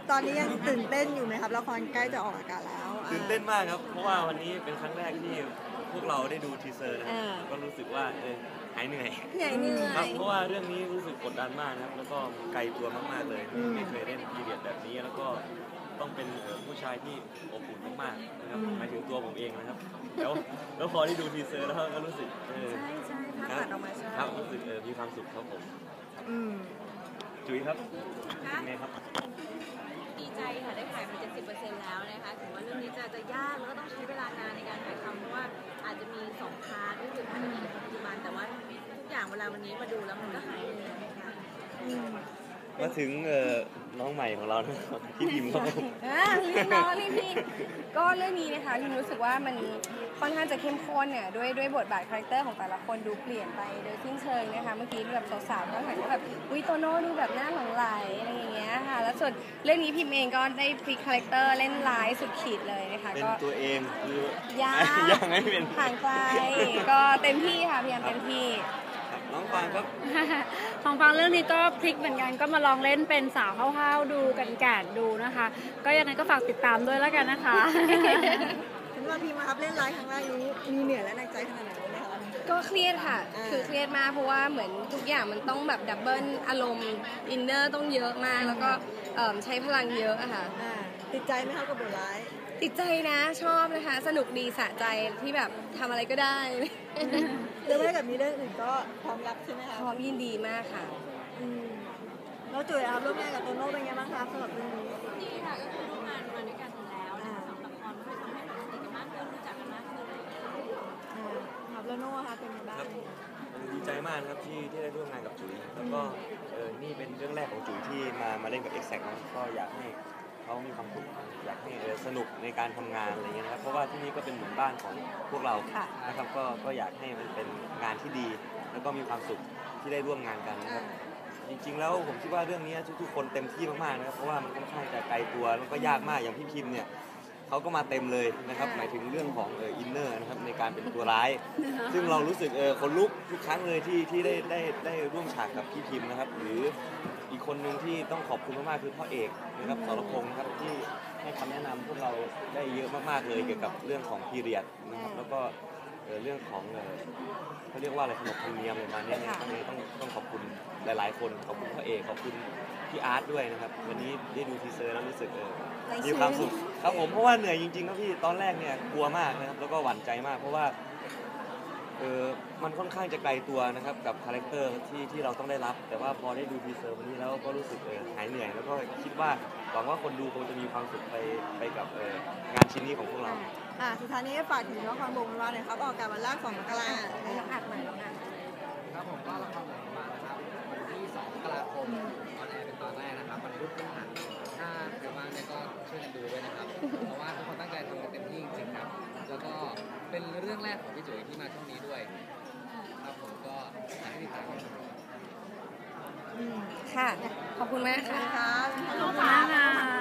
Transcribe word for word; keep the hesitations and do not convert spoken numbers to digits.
ตอนนี้ยังตื่นเต้นอยู่ไหมครับละครใกล้จะออกอากาศแล้วตื่นเต้นมากครับเพราะว่าวันนี้เป็นครั้งแรกที่พวกเราได้ดูทีเซอร์นะครับก็รู้สึกว่าเออหายเหนื่อยหายเหนื่อยครับเพราะว่าเรื่องนี้รู้สึกกดดันมากนะครับแล้วก็ไกลตัวมากๆเลยไม่เคยเล่นพีเรียดแบบนี้แล้วก็ต้องเป็นผู้ชายที่อบอุ่นมากๆนะครับหมายถึงตัวผมเองนะครับแล้วแล้วพอได้ดูทีเซอร์แล้วก็รู้สึกเออใช่ใช่ภาพตัดออกมาใช่ครับรู้สึกเออมีความสุขครับผมจุ๋ยครับเป็นไงครับดีใจค่ะได้ถ่ายมา เจ็ดสิบเปอร์เซ็นต์ แล้วนะคะถึงว่าเรื่องนี้จะจะยากแล้วก็ต้องใช้เวลานานในการถ่ายทำเพราะว่าอาจจะมีสองพาร์ทก็คือพาร์ทอดีตกับปัจจุบันแต่ว่าทุกอย่างเวลาวันนี้มาดูแล้วมันก็หายเหนื่อยนะคะมาถึงน้องใหม่ของเราพี่พิมพ์ครับรีบน้องรีบพี่ก็เรื่องนี้นะคะพิมรู้สึกว่ามันค่อนข้างจะเข้มข้นเนี่ยด้วยด้วยบทบาทคาแรคเตอร์ของแต่ละคนดูเปลี่ยนไปโดยสิ้นเชิงนะคะเมื่อกี้แบบสาวๆก็เห็นว่าแบบวิโตโน่ดูแบบหน้าหลงไหลอะไรอย่างเงี้ยค่ะแล้วส่วนเรื่องนี้พิมเองก็ได้พลิกคาแรคเตอร์เล่นร้ายสุดขีดเลยนะคะก็เป็นตัวเองคือยากให้เป็นห่างไกลก็เต็มที่ค่ะพยายามเต็มที่น้องฟางครับของฟังเรื่องนี้ก็พลิกเหมือนกันก็มาลองเล่นเป็นสาวห้าวๆดูกันแก่ดูนะคะก็ยังไงก็ฝากติดตามด้วยแล้วกันนะคะถึงว่าพี่มาครับเล่นไลฟ์ครั้งแรกนี้มีเหนื่อยและหนักใจขนาดไหนไหมคะก็เครียดค่ะคือเครียดมากเพราะว่าเหมือนทุกอย่างมันต้องแบบดับเบิลอารมณ์อินเนอร์ต้องเยอะมากแล้วก็ใช้พลังเยอะอะค่ะติดใจไหมคะกับบทร้ายติดใจนะชอบนะคะสนุกดีสะใจที่แบบทำอะไรก็ได้เรื่องแรกกับมีเรื่องอื่นก็พร้อมรับใช่ไหมคะพร้อมยินดีมากค่ะแล้วจุ๋ยครับร่วมงานกับโตโน่เป็นไงบ้างคะสำหรับเรื่องนี้ดีค่ะก็คือร่วมงานมาด้วยกันแล้วสำหรับละครก็ทำให้เราสนิทกันมากขึ้นรู้จักกันมากขึ้นครับแล้วโน่ค่ะเป็นไงบ้างดีใจมากครับที่ที่ได้ร่วมงานกับจุ๋ยแล้วก็เออนี่เป็นเรื่องแรกของจุ๋ยที่มามาเล่นกับ Exact นะก็อยากให้เขามีความสุขอยากให้สนุกในการทำงานอะไรเงี้ยนะครับเพราะว่าที่นี่ก็เป็นเหมือนบ้านของพวกเรานะครับก็ก็อยากให้มันเป็นงานที่ดีแล้วก็มีความสุขที่ได้ร่วมงานกันนะครับจริงๆแล้วผมคิดว่าเรื่องนี้ทุกๆคนเต็มที่มากๆนะครับเพราะว่ามันค่อนข้างจะไกลตัวแล้วก็ยากมากอย่างพี่พิมเนี่ยเขาก็มาเต็มเลยนะครับหมายถึงเรื่องของเอออินเนอร์นะครับในการเป็นตัวร้ายซึ่งเรารู้สึกเออคนลุกทุกครั้งเลยที่ที่ได้ได้ได้ร่วมฉากกับพี่พิมนะครับหรืออีกคนหนึ่งที่ต้องขอบคุณมากๆคือพ่อเอกนะครับสรพงศ์ครับที่ให้คำแนะนำพวกเราได้เยอะมากๆเลยเกี่ยวกับเรื่องของพีเรียดนะครับแล้วก็เรื่องของเขาเรียกว่าอะไรขนบธรรมเนียมอะไรมาเนี่ยต้องต้องขอบคุณหลายๆคนขอบคุณพ่อเอกขอบคุณพี่อาร์ตด้วยนะครับวันนี้ได้ดูทีเซอร์แล้วรู้สึกเออมีความสุขครับผมเพราะว่าเหนื่อยจริงๆครับพี่ตอนแรกเนี่ยกลัวมากนะครับแล้วก็หวั่นใจมากเพราะว่าเออมันค่อนข้างจะไกลตัวนะครับกับคาแรคเตอร์ที่ที่เราต้องได้รับแต่ว่าพอได้ดูทีเซอร์วันนี้แล้วก็รู้สึกเออหายเหนื่อยแล้วก็คิดว่าหวังว่าคนดูคงจะมีความสุขไปไปกับเอองานชิ้นนี้ของพวกเราอ่าสุดท้ายนี้ฝากถึงน้องความบงว่าหน่อยครับออกการวันแรกสองมกราคมน้องอัดใหม่น้องอัดครับผมก็ละครหลังมานะครับวันที่สองมกราคมออนแอร์เป็นตอนแรกนะครับวันพุธพฤหัสถ้าใครว่างเนี่ยก็ช่วยกันดูด้วยนะครับเพราะว่าทุกคนตั้งใจทำกันเต็มที่จริงๆครับแล้วก็เป็นเรื่องแรกของพี่จุ๋ยที่มาช่วงนี้ด้วยครับผมก็อยากให้ติดตามกันค่ะขอบคุณมากค่ะขอบคุณมากค่ะ